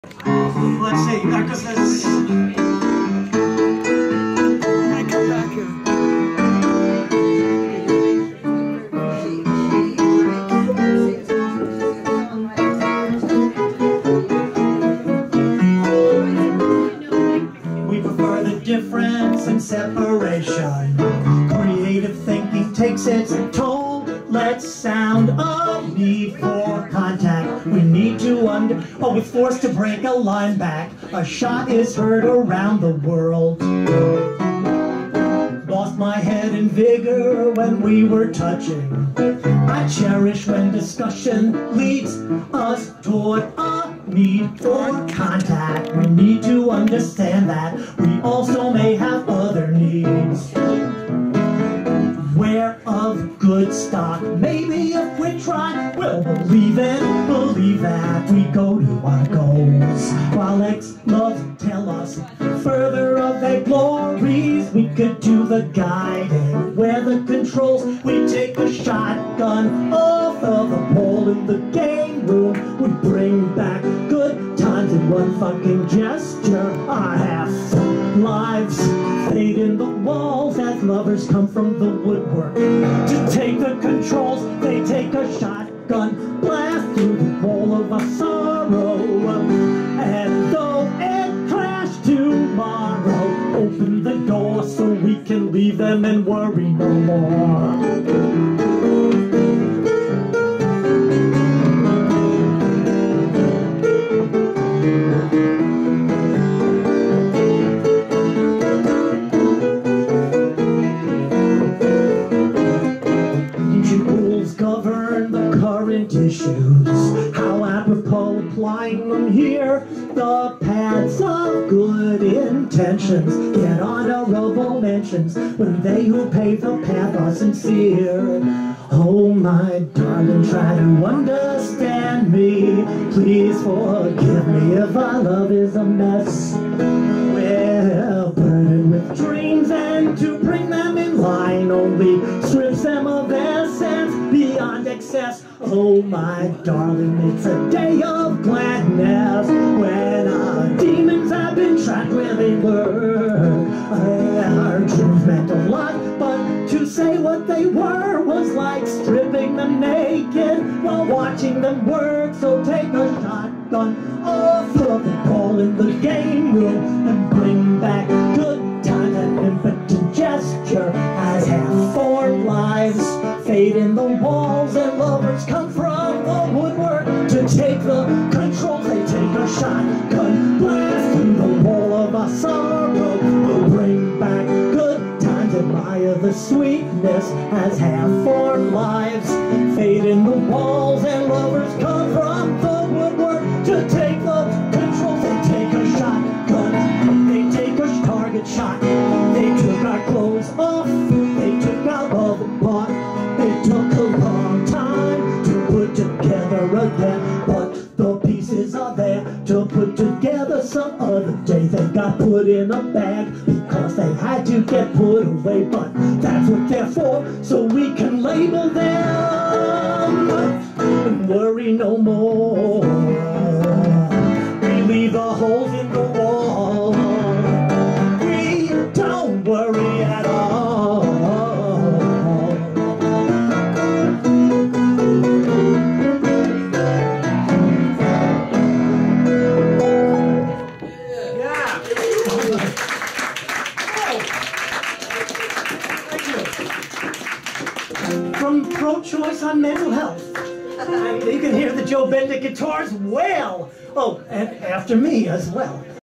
Let's see, because this. I come back here. We prefer the difference and separation. Creative thinking takes its toll. Let's sound a need for contact. We need to we're forced to break a line back. A shot is heard around the world. Lost my head and vigor when we were touching. I cherish when discussion leads us toward a need for contact. We need to understand that we also may have other needs. We're of good stock. Maybe if we try, we'll believe that we go to our goals. While ex-loves tell us further of their glories, we could do the guiding, where the controls. We take a shotgun off of the pole in the game room. We bring back good times in one fucking gesture. Our half-lives fade in the walls as lovers come from the woodwork to take the controls. They take a shotgun blast through the wall of our sorrow, and though it crashed tomorrow, open the door so we can leave them and worry no more. Issues, how apropos applying them here. The paths of good intentions get honorable mentions when they who pave the path are sincere. Oh my darling, try to understand me. Please forgive me if our love is a mess. We're burdened with dreams, and to bring them in line only strips them of essence beyond excess. Oh my darling, it's a day of gladness when our demons have been trapped where they lurk. Our dreams meant a lot, but to say what they were was like stripping them naked while watching them work. So take a shotgun off of the ball in the game room and bring back good times. An impotent gesture as half-formed lives fade in the walls, and lovers come from the woodwork to take the controls. They take a shotgun blast through the wall of our sorrow. We'll bring back good times, admire the sweetness as half-formed lives fade in the walls, and lovers come from the woodwork to take the controls. They take a shotgun, they take a target shot. They took our clothes off, they took our love apart. It took a long time to put together again, but the pieces are there to put together some other day. They got put in a bag because they had to get put away, but that's what they're for, so we can label them and worry no more. We leave the holes in the wall. We don't worry at all. From Pro-Choice on Mental Health. You can hear the Joe Bender guitars well. Oh, and after me as well.